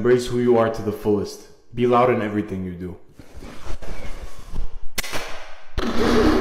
embrace who you are to the fullest. Be loud in everything you do.